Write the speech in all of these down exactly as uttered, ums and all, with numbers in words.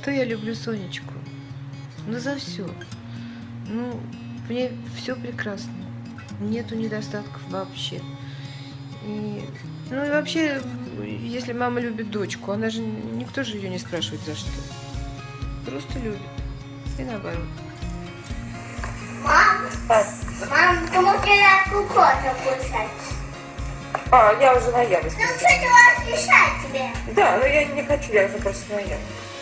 что я люблю Сонечку? Ну, за все. Ну, в ней все прекрасно. Нету недостатков вообще. И, ну и вообще, если мама любит дочку, она же, никто же ее не спрашивает за что. Просто любит. И наоборот. Мам, мам, ты можешь кукурузу кушать? А, я уже наелась. Ну, что ты вас мешает тебе? Да, но я не хочу, я уже просто наелась.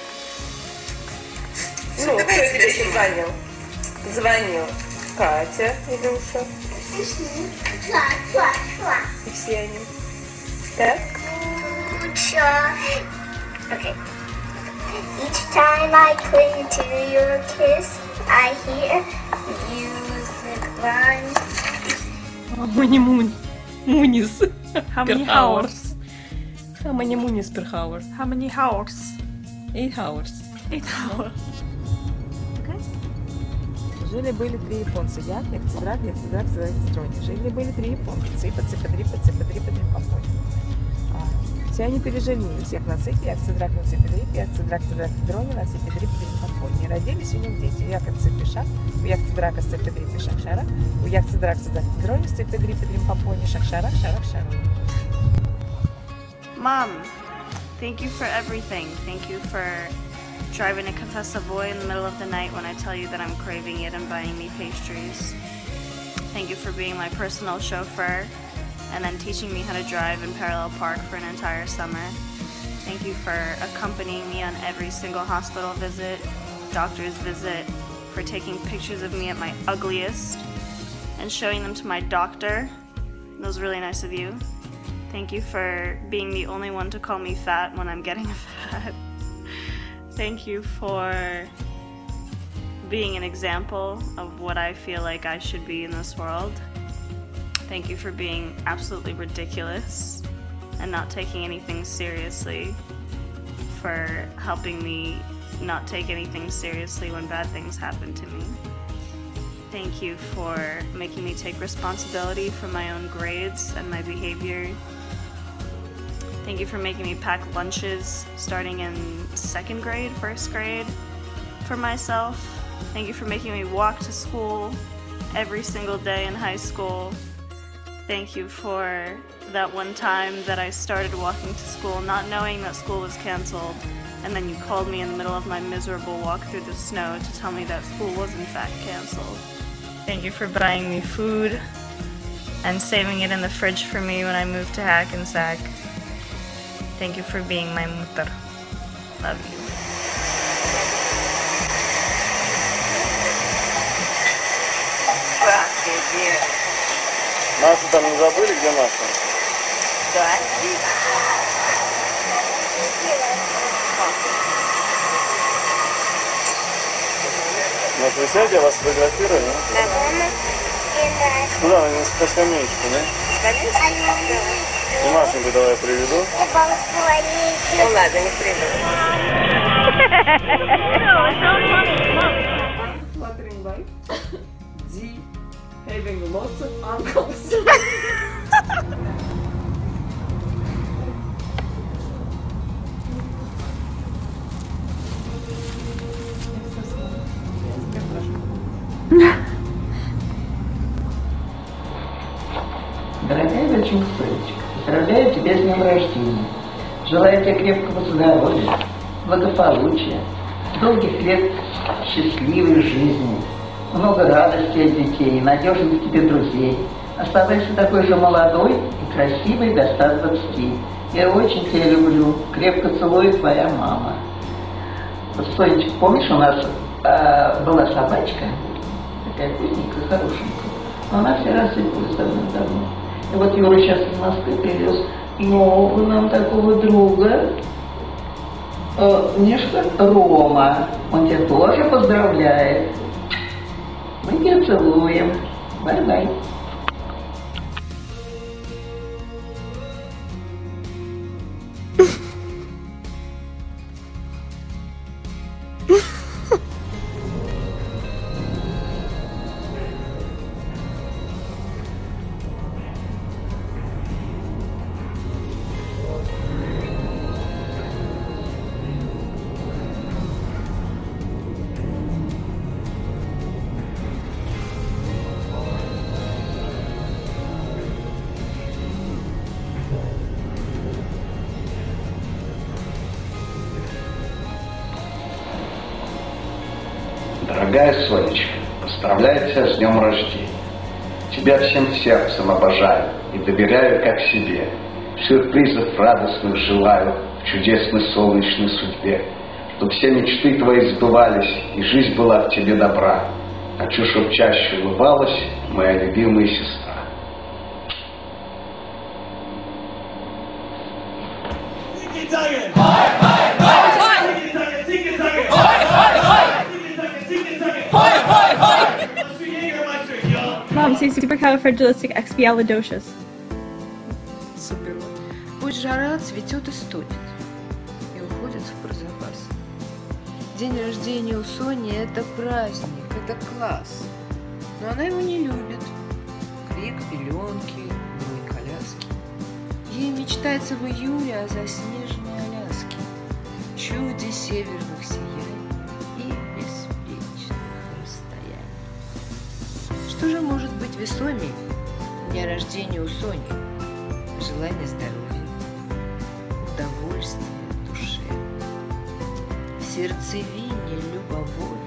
Ну, кто тебе еще звонил? Звонил Катя, Илюша. Шла, шла, шла. И все они. Так? Лучше. Okay. Each time I cling to your kiss, I hear music run. Many moon, moonies How per many hour. hours? How many moonies per hour? How many hours? Eight hours. Eight hours. Жили-были три японца. Я, Якцедрак, Якцедрак, Якцедрони. Жили-были три японца. Ципа, ципа, дрипа, ципа, дрипа, дрипа, а, все они переженились. Як на ципе, Якцедрак, на ципе, дрипе, Якцедрак, Якцедрак, Дрони, на ципе, дрипе, дрипа, не родились у них дети. Як от ципе шаг, у Якцедрака, ципе, дрипе, шаг, шарак, у Якцедрак, ципе, Дрони, ципе, дрипе, дрипа, шаг, шарак, шарак, шарак. Mom, thank you for everything. Thank you for driving to Café Savoy in the middle of the night when I tell you that I'm craving it and buying me pastries. Thank you for being my personal chauffeur and then teaching me how to drive in Parallel Park for an entire summer. Thank you for accompanying me on every single hospital visit, doctor's visit, for taking pictures of me at my ugliest and showing them to my doctor. That was really nice of you. Thank you for being the only one to call me fat when I'm getting fat. Thank you for being an example of what I feel like I should be in this world. Thank you for being absolutely ridiculous and not taking anything seriously, for helping me not take anything seriously when bad things happen to me. Thank you for making me take responsibility for my own grades and my behavior. Thank you for making me pack lunches starting in second grade, first grade for myself. Thank you for making me walk to school every single day in high school. Thank you for that one time that I started walking to school not knowing that school was canceled, and then you called me in the middle of my miserable walk through the snow to tell me that school was in fact canceled. Thank you for buying me food and saving it in the fridge for me when I moved to Hackensack. Thank you for being my mutter. Love you. Нашу там не забыли, где наша? Да. Может, вы сядете, я вас фотографирую, да? Да. Куда? На скамеечку, да? И Машеньку давай приведу. Ну ладно, не приведу. Fluttering wife. D. Having lots of uncles. Дорогая доченька Сонечка, поздравляю тебя с днем рождения. Желаю тебе крепкого здоровья, благополучия, долгих лет счастливой жизни, много радости от детей, надежных тебе друзей. Оставайся такой же молодой и красивой до ста двадцати. Я очень тебя люблю. Крепко целую, твоя мама. Вот, Сонечка, помнишь, у нас э, была собачка, такая вкусненькая, хорошенькая, но она все рассыпалась давно-давно. И вот Юра сейчас из Москвы привез нового нам такого друга, э, Мишка Рома. Он тебя тоже поздравляет. Мы тебя целуем. Бай-бай. Дорогая Сонечка, поздравляю тебя с днем рождения. Тебя всем сердцем обожаю и доверяю как себе. Сюрпризов радостных желаю в чудесной солнечной судьбе. Чтоб все мечты твои сбывались и жизнь была в тебе добра. Хочу, чтоб чаще улыбалась моя любимая сестра. Mom, say supercalifragilisticexpialidocious. Супер. Пусть жара цветет и стонет, и уходит в прозапас. День рождения у Сони – это праздник, это класс. Но она его не любит. Крик, пеленки, бой коляски. Ей мечтается в июле о заснеженной Аляске, чуде северных сияний и беспечных расстояний. Что же может быть весомей дня рождения у Сони? Желание здоровья, удовольствие в душе, в сердцевине любовой